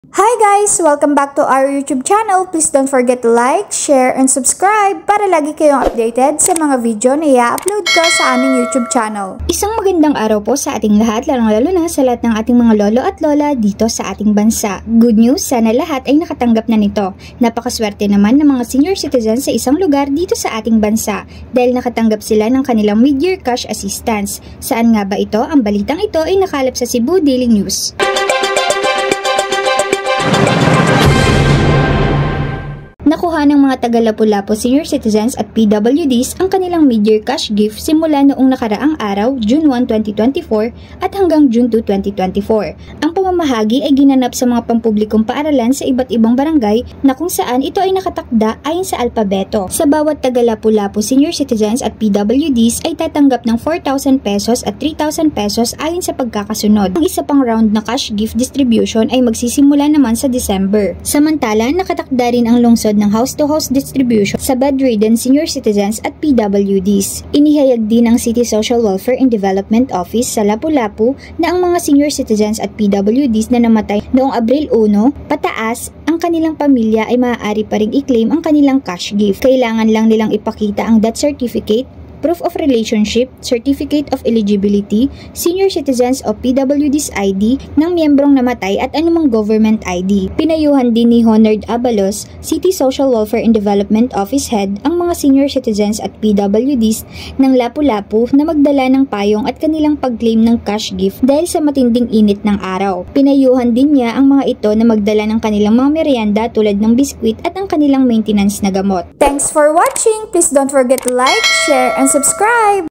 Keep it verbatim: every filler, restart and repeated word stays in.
Hi guys! Welcome back to our YouTube channel. Please don't forget to like, share, and subscribe para lagi kayong updated sa mga video na i-upload ko sa aming YouTube channel. Isang magandang araw po sa ating lahat, lalong-lalo na sa lahat ng ating mga lolo at lola dito sa ating bansa. Good news, sana lahat ay nakatanggap na nito. Napakaswerte naman ng mga senior citizens sa isang lugar dito sa ating bansa dahil nakatanggap sila ng kanilang mid-year cash assistance. Saan nga ba ito? Ang balitang ito ay nakalap sa Cebu Daily News. Nakuha ng mga taga-Lapu-Lapu senior citizens at P W Ds ang kanilang mid-year cash gift simula noong nakaraang araw, June one, twenty twenty-four at hanggang June two, twenty twenty-four. Ang pamamahagi ay ginanap sa mga pampublikong paaralan sa iba't ibang barangay na kung saan ito ay nakatakda ayon sa alpabeto. Sa bawat taga-Lapu-Lapu senior citizens at P W Ds ay tatanggap ng four thousand pesos at three thousand pesos ayon sa pagkakasunod. Ang isa pang round na cash gift distribution ay magsisimula naman sa December. Samantala, nakatakda rin ang lungsod ng house-to-house distribution sa bedridden senior citizens at P W Ds. Inihayag din ng City Social Welfare and Development Office sa Lapu-Lapu na ang mga senior citizens at P W Ds na namatay noong Abril one, pataas, ang kanilang pamilya ay maaari pa ring i-claim ang kanilang cash gift. Kailangan lang nilang ipakita ang death certificate, proof of relationship, certificate of eligibility, senior citizens o P W Ds I D ng miyembrong namatay at anumang government I D. Pinayuhan din ni Honored Abalos, City Social Welfare and Development Office Head, ang mga senior citizens at P W Ds ng Lapu-Lapu na magdala ng payong at kanilang pag-claim ng cash gift dahil sa matinding init ng araw. Pinayuhan din niya ang mga ito na magdala ng kanilang mga merienda tulad ng biskwit at ang kanilang maintenance na gamot. Thanks for watching! Please don't forget to like, share, and subscribe!